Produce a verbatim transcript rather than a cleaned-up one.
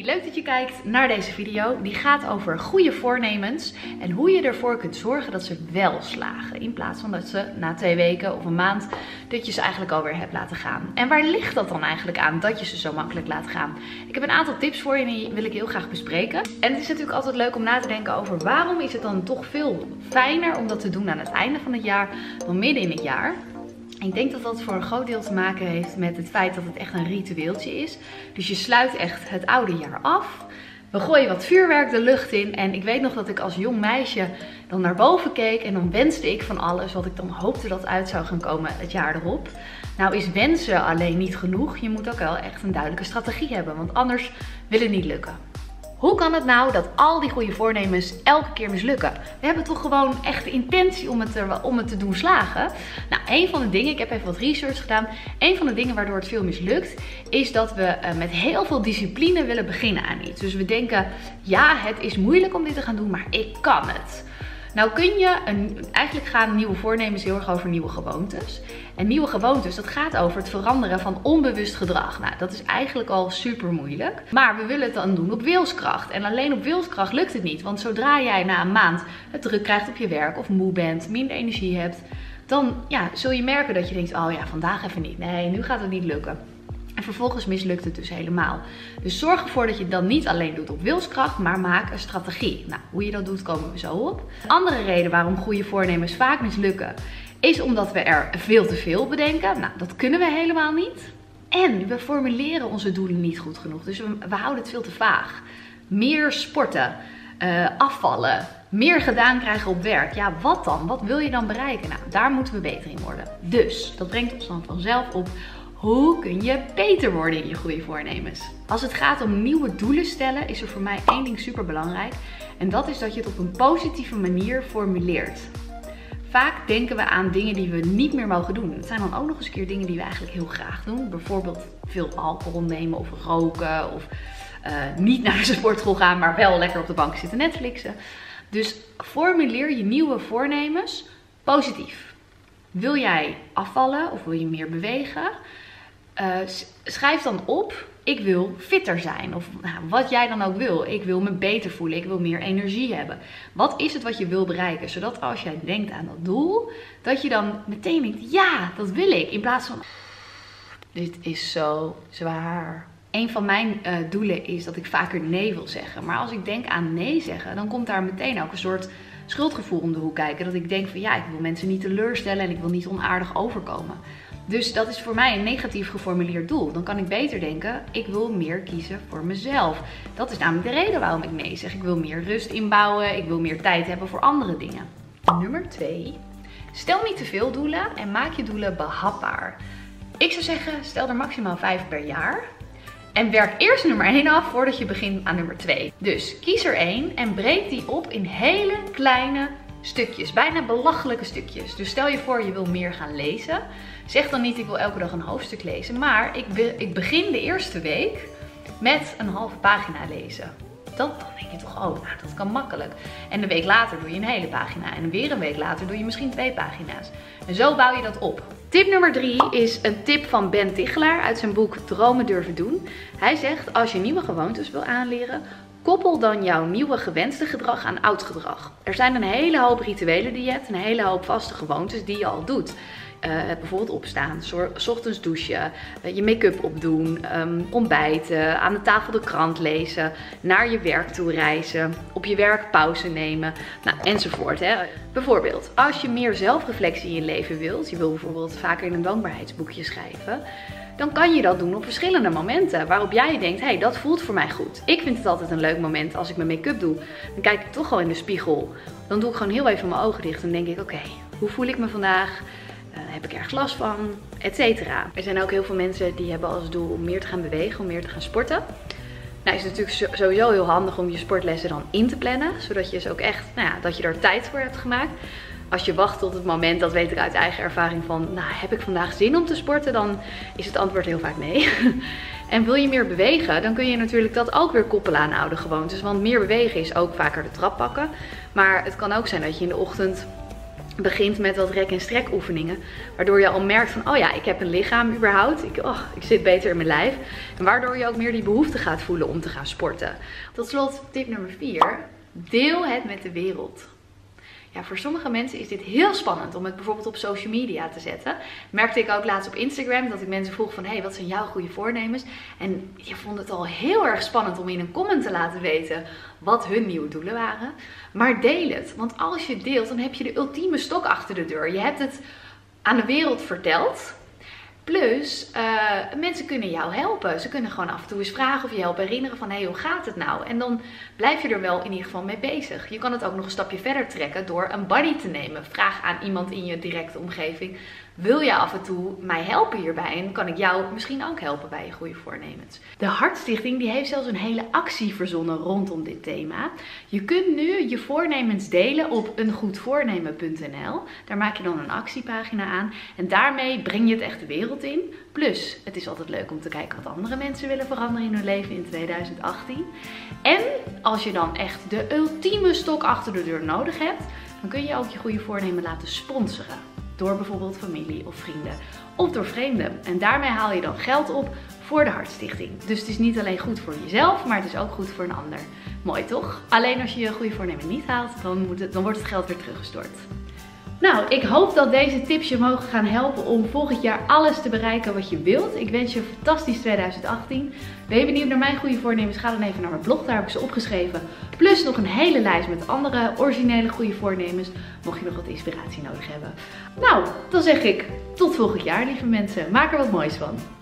leuk dat je kijkt naar deze video. Die gaat over goede voornemens en hoe je ervoor kunt zorgen dat ze wel slagen. In plaats van dat ze na twee weken of een maand dat je ze eigenlijk alweer hebt laten gaan. En waar ligt dat dan eigenlijk aan dat je ze zo makkelijk laat gaan? Ik heb een aantal tips voor je en die wil ik heel graag bespreken. En het is natuurlijk altijd leuk om na te denken over waarom is het dan toch veel fijner om dat te doen aan het einde van het jaar dan midden in het jaar. Ik denk dat dat voor een groot deel te maken heeft met het feit dat het echt een ritueeltje is. Dus je sluit echt het oude jaar af. We gooien wat vuurwerk de lucht in. En ik weet nog dat ik als jong meisje dan naar boven keek. En dan wenste ik van alles wat ik dan hoopte dat uit zou gaan komen het jaar erop. Nou is wensen alleen niet genoeg. Je moet ook wel echt een duidelijke strategie hebben. Want anders wil het niet lukken. Hoe kan het nou dat al die goede voornemens elke keer mislukken? We hebben toch gewoon echt de intentie om het, er, om het te doen slagen? Nou, een van de dingen, ik heb even wat research gedaan. Een van de dingen waardoor het veel mislukt, is dat we uh, met heel veel discipline willen beginnen aan iets. Dus we denken, ja, het is moeilijk om dit te gaan doen, maar ik kan het. Nou kun je, een, eigenlijk gaan nieuwe voornemens heel erg over nieuwe gewoontes. En nieuwe gewoontes, dat gaat over het veranderen van onbewust gedrag. Nou, dat is eigenlijk al super moeilijk. Maar we willen het dan doen op wilskracht. En alleen op wilskracht lukt het niet. Want zodra jij na een maand het druk krijgt op je werk of moe bent, minder energie hebt, dan ja, zul je merken dat je denkt, oh ja, vandaag even niet. Nee, nu gaat het niet lukken. En vervolgens mislukt het dus helemaal. Dus zorg ervoor dat je het dan niet alleen doet op wilskracht, maar maak een strategie. Nou, hoe je dat doet komen we zo op. Een andere reden waarom goede voornemens vaak mislukken, is omdat we er veel te veel bedenken. Nou, dat kunnen we helemaal niet. En we formuleren onze doelen niet goed genoeg. Dus we, we houden het veel te vaag. Meer sporten, uh, afvallen, meer gedaan krijgen op werk. Ja, wat dan? Wat wil je dan bereiken? Nou, daar moeten we beter in worden. Dus, dat brengt ons dan vanzelf op. Hoe kun je beter worden in je goede voornemens? Als het gaat om nieuwe doelen stellen, is er voor mij één ding super belangrijk. En dat is dat je het op een positieve manier formuleert. Vaak denken we aan dingen die we niet meer mogen doen. Het zijn dan ook nog eens een keer dingen die we eigenlijk heel graag doen. Bijvoorbeeld veel alcohol nemen of roken of uh, niet naar de sportschool gaan, maar wel lekker op de bank zitten Netflixen. Dus formuleer je nieuwe voornemens positief. Wil jij afvallen of wil je meer bewegen? Uh, schrijf dan op, ik wil fitter zijn. Of nou, wat jij dan ook wil. Ik wil me beter voelen, ik wil meer energie hebben. Wat is het wat je wil bereiken? Zodat als jij denkt aan dat doel, dat je dan meteen denkt, ja, dat wil ik. In plaats van, dit is zo zwaar. Een van mijn uh, doelen is dat ik vaker nee wil zeggen. Maar als ik denk aan nee zeggen, dan komt daar meteen ook een soort schuldgevoel om de hoek kijken. Dat ik denk van ja, ik wil mensen niet teleurstellen en ik wil niet onaardig overkomen. Dus dat is voor mij een negatief geformuleerd doel. Dan kan ik beter denken, ik wil meer kiezen voor mezelf. Dat is namelijk de reden waarom ik nee zeg. Ik wil meer rust inbouwen, ik wil meer tijd hebben voor andere dingen. Nummer twee. Stel niet te veel doelen en maak je doelen behapbaar. Ik zou zeggen, stel er maximaal vijf per jaar. En werk eerst nummer één af voordat je begint aan nummer twee. Dus kies er één en breek die op in hele kleine stukjes. Bijna belachelijke stukjes. Dus stel je voor je wil meer gaan lezen. Zeg dan niet ik wil elke dag een hoofdstuk lezen. Maar ik, be ik begin de eerste week met een halve pagina lezen. Dat, dan denk je toch, oh nou, dat kan makkelijk. En een week later doe je een hele pagina. En weer een week later doe je misschien twee pagina's. En zo bouw je dat op. Tip nummer drie is een tip van Ben Tichelaar uit zijn boek Dromen durven doen. Hij zegt, als je nieuwe gewoontes wil aanleren, koppel dan jouw nieuwe gewenste gedrag aan oud gedrag. Er zijn een hele hoop rituelen die je hebt, een hele hoop vaste gewoontes die je al doet. Uh, bijvoorbeeld opstaan, 's ochtends douchen, uh, je make-up opdoen, um, ontbijten, aan de tafel de krant lezen, naar je werk toe reizen, op je werk pauze nemen, nou, enzovoort. Hè. Bijvoorbeeld, als je meer zelfreflectie in je leven wilt, je wil bijvoorbeeld vaker in een dankbaarheidsboekje schrijven, dan kan je dat doen op verschillende momenten waarop jij denkt, hé, hey, dat voelt voor mij goed. Ik vind het altijd een leuk moment als ik mijn make-up doe. Dan kijk ik toch al in de spiegel. Dan doe ik gewoon heel even mijn ogen dicht en denk ik, oké, okay, hoe voel ik me vandaag? Uh, heb ik ergens last van? Etcetera. Er zijn ook heel veel mensen die hebben als doel om meer te gaan bewegen, om meer te gaan sporten. Nou is het natuurlijk sowieso heel handig om je sportlessen dan in te plannen. Zodat je dus ook echt, nou ja, dat je er tijd voor hebt gemaakt. Als je wacht tot het moment, dat weet ik uit eigen ervaring van, nou heb ik vandaag zin om te sporten? Dan is het antwoord heel vaak nee. En wil je meer bewegen, dan kun je natuurlijk dat ook weer koppelen aan oude gewoontes. Want meer bewegen is ook vaker de trap pakken. Maar het kan ook zijn dat je in de ochtend begint met wat rek- en strek oefeningen. Waardoor je al merkt van, oh ja, ik heb een lichaam überhaupt. Ik, oh, ik zit beter in mijn lijf. En waardoor je ook meer die behoefte gaat voelen om te gaan sporten. Tot slot, tip nummer vier. Deel het met de wereld. Ja, voor sommige mensen is dit heel spannend om het bijvoorbeeld op social media te zetten. Merkte ik ook laatst op Instagram dat ik mensen vroeg van, hey, wat zijn jouw goede voornemens? En je vond het al heel erg spannend om in een comment te laten weten wat hun nieuwe doelen waren. Maar deel het, want als je deelt, dan heb je de ultieme stok achter de deur. Je hebt het aan de wereld verteld. Plus, uh, mensen kunnen jou helpen. Ze kunnen gewoon af en toe eens vragen of je helpen herinneren van, hé, hey, hoe gaat het nou? En dan blijf je er wel in ieder geval mee bezig. Je kan het ook nog een stapje verder trekken door een buddy te nemen. Vraag aan iemand in je directe omgeving, wil je af en toe mij helpen hierbij? En kan ik jou misschien ook helpen bij je goede voornemens? De Hartstichting die heeft zelfs een hele actie verzonnen rondom dit thema. Je kunt nu je voornemens delen op een goed voornemen punt n l. Daar maak je dan een actiepagina aan. En daarmee breng je het echt de wereld in. Plus, het is altijd leuk om te kijken wat andere mensen willen veranderen in hun leven in tweeduizend achttien. En als je dan echt de ultieme stok achter de deur nodig hebt, dan kun je ook je goede voornemen laten sponsoren. Door bijvoorbeeld familie of vrienden of door vreemden. En daarmee haal je dan geld op voor de Hartstichting. Dus het is niet alleen goed voor jezelf, maar het is ook goed voor een ander. Mooi toch? Alleen als je je goede voornemen niet haalt, dan, moet het, dan wordt het geld weer teruggestort. Nou, ik hoop dat deze tips je mogen gaan helpen om volgend jaar alles te bereiken wat je wilt. Ik wens je een fantastisch tweeduizend achttien. Ben je benieuwd naar mijn goede voornemens? Ga dan even naar mijn blog, daar heb ik ze opgeschreven. Plus nog een hele lijst met andere originele goede voornemens, mocht je nog wat inspiratie nodig hebben. Nou, dan zeg ik tot volgend jaar, lieve mensen. Maak er wat moois van.